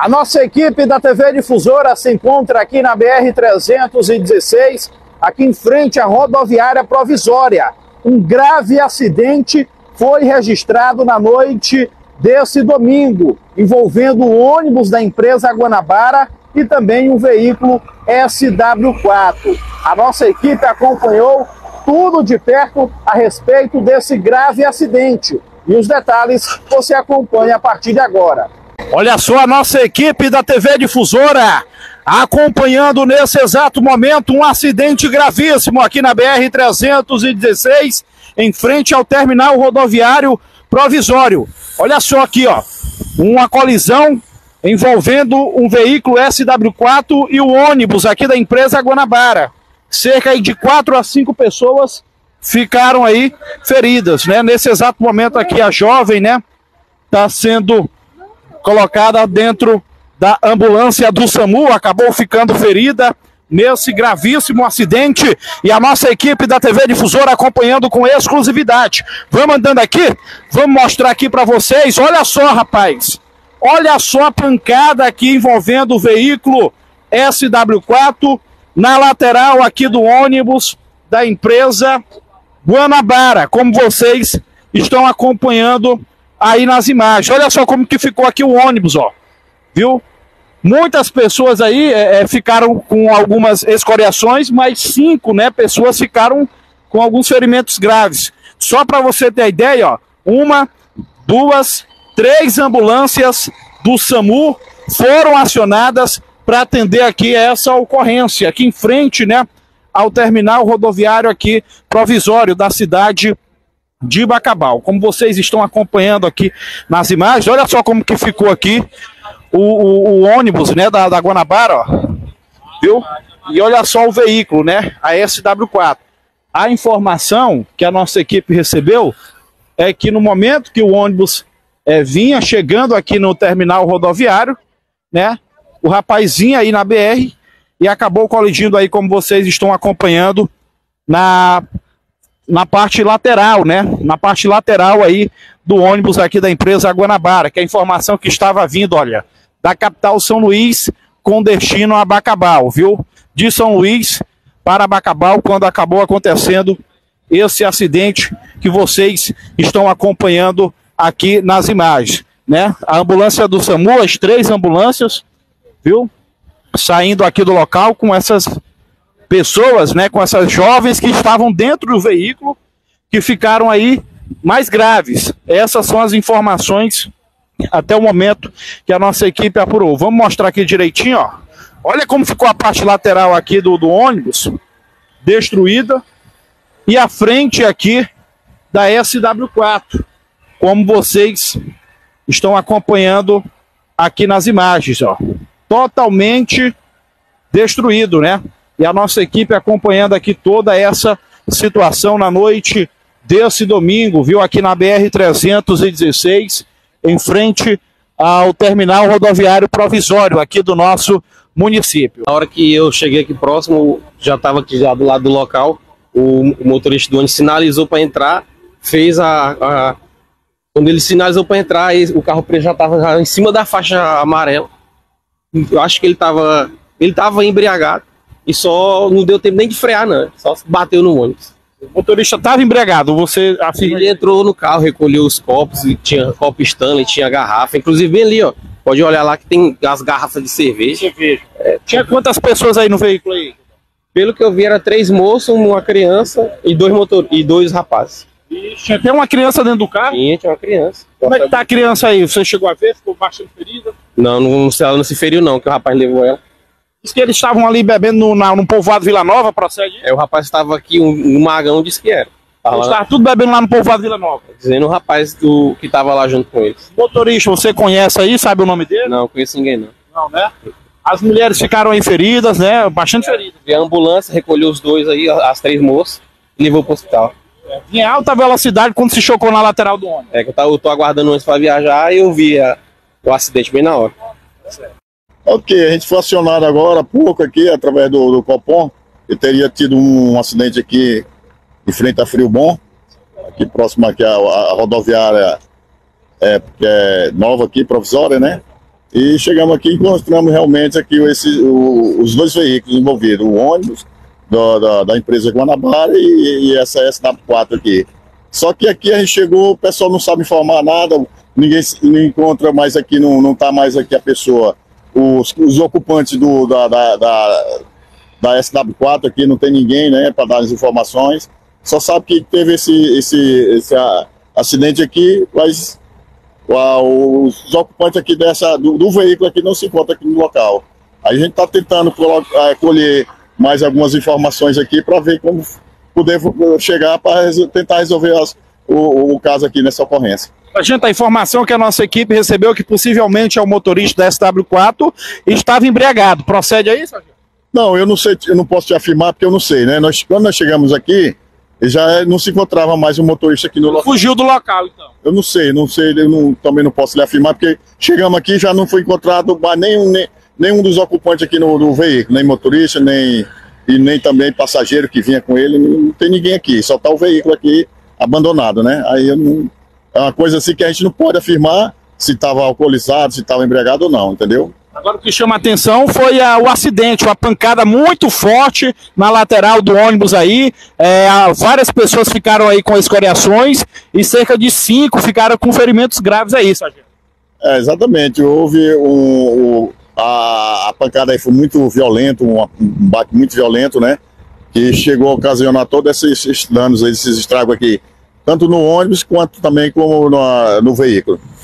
A nossa equipe da TV Difusora se encontra aqui na BR-316, aqui em frente à rodoviária provisória. Um grave acidente foi registrado na noite desse domingo, envolvendo o ônibus da empresa Guanabara e também um veículo SW4. A nossa equipe acompanhou tudo de perto a respeito desse grave acidente. E os detalhes você acompanha a partir de agora. Olha só a nossa equipe da TV Difusora acompanhando nesse exato momento um acidente gravíssimo aqui na BR-316, em frente ao terminal rodoviário provisório. Olha só aqui, ó, uma colisão envolvendo um veículo SW4 e o ônibus aqui da empresa Guanabara. Cerca de 4 a 5 pessoas ficaram aí feridas, né? Nesse exato momento aqui a jovem, né, está sendo colocada dentro da ambulância do SAMU, acabou ficando ferida nesse gravíssimo acidente, e a nossa equipe da TV Difusora acompanhando com exclusividade. Vamos andando aqui, vamos mostrar aqui para vocês. Olha só, rapaz, olha só a pancada aqui envolvendo o veículo SW4 na lateral aqui do ônibus da empresa Guanabara, como vocês estão acompanhando aí nas imagens. Olha só como que ficou aqui o ônibus, ó, viu? Muitas pessoas aí ficaram com algumas escoriações, mas 5, né, pessoas ficaram com alguns ferimentos graves. Só para você ter a ideia, ó, 1, 2, 3 ambulâncias do SAMU foram acionadas para atender aqui essa ocorrência, aqui em frente, né, ao terminal rodoviário aqui provisório da cidade de Bacabal. Como vocês estão acompanhando aqui nas imagens, olha só como que ficou aqui o ônibus, né, da Guanabara, ó, viu? E olha só o veículo, né, a SW4. A informação que a nossa equipe recebeu é que no momento que o ônibus vinha chegando aqui no terminal rodoviário, né, o rapazinho aí na BR e acabou colidindo aí, como vocês estão acompanhando, na parte lateral, né? Na parte lateral aí do ônibus aqui da empresa Guanabara, que é a informação que estava vindo, olha, da capital São Luís com destino a Bacabal, viu? De São Luís para Bacabal, quando acabou acontecendo esse acidente que vocês estão acompanhando aqui nas imagens, né? A ambulância do SAMU, as 3 ambulâncias, viu? Saindo aqui do local com essas pessoas, né, com essas jovens que estavam dentro do veículo, que ficaram aí mais graves. Essas são as informações até o momento que a nossa equipe apurou. Vamos mostrar aqui direitinho, ó. Olha como ficou a parte lateral aqui do ônibus, destruída, e a frente aqui da SW4, como vocês estão acompanhando aqui nas imagens, ó. Totalmente destruído, né? E a nossa equipe acompanhando aqui toda essa situação na noite desse domingo, viu? Aqui na BR-316, em frente ao terminal rodoviário provisório aqui do nosso município. Na hora que eu cheguei aqui próximo, já estava aqui já do lado do local, o motorista do ônibus sinalizou para entrar, fez quando ele sinalizou para entrar, o carro preto já estava em cima da faixa amarela. Eu acho que ele estava embriagado e só não deu tempo nem de frear, não. Só bateu no ônibus. O motorista estava embriagado, você afirma? Ele entrou no carro, recolheu os copos, e tinha copo Stanley, tinha garrafa, inclusive bem ali, ó. Pode olhar lá que tem as garrafas de cerveja. Tinha quantas pessoas aí no veículo aí? Pelo que eu vi, era 3 moços, uma criança e 2 rapazes. Tinha até uma criança dentro do carro? Tinha uma criança. Como é que tá a criança aí? Você chegou a ver? Ficou bastante ferida? Não, ela não se feriu não, que o rapaz levou ela. Diz que eles estavam ali bebendo no povoado Vila Nova, procede? O rapaz estava aqui, um magão disse que era. Eles estavam tudo bebendo lá no povoado Vila Nova? Dizendo o rapaz que estava lá junto com eles. Motorista, você conhece aí, sabe o nome dele? Não, conheço ninguém não. Não, né? As mulheres ficaram aí feridas, né? Bastante feridas. E a ambulância recolheu os 2 aí, as 3 moças, e levou pro hospital. Em alta velocidade quando se chocou na lateral do ônibus. Que eu tô aguardando antes para viajar e eu vi o acidente bem na hora. Ok, a gente foi acionado agora há pouco aqui, através do Copom, que teria tido um acidente aqui em frente a Frio Bom, aqui próximo aqui a rodoviária que é nova aqui, provisória, né? E chegamos aqui e encontramos realmente aqui os dois veículos envolvidos, o ônibus da empresa Guanabara e essa SW4 aqui. Só que aqui a gente chegou, o pessoal não sabe informar nada, ninguém encontra mais aqui, não está mais aqui a pessoa. Os ocupantes da SW4 aqui não tem ninguém, né, para dar as informações. Só sabe que teve esse acidente aqui, mas os ocupantes aqui do veículo aqui não se encontram aqui no local. Aí a gente está tentando colher mais algumas informações aqui para ver como poder chegar para tentar resolver o caso aqui nessa ocorrência. A informação que a nossa equipe recebeu que possivelmente é o motorista da SW4 estava embriagado. Procede aí, sargento? Não, eu não sei, eu não posso te afirmar porque eu não sei, né? Quando nós chegamos aqui, já não se encontrava mais um motorista aqui no local. Fugiu do local, então? Eu não sei, também não posso lhe afirmar porque chegamos aqui e já não foi encontrado nenhum dos ocupantes aqui no veículo, nem motorista, nem também passageiro que vinha com ele, não tem ninguém aqui, só está o veículo aqui abandonado, né? Aí é uma coisa assim que a gente não pode afirmar se estava alcoolizado, se estava embriagado ou não, entendeu? Agora o que chama a atenção foi o acidente, uma pancada muito forte na lateral do ônibus aí, várias pessoas ficaram aí com escoriações e cerca de 5 ficaram com ferimentos graves aí, sargento. Exatamente, houve a pancada aí foi muito violenta, um bate muito violento, né? Que chegou a ocasionar todos esses danos, esses estragos aqui, tanto no ônibus quanto também como no veículo.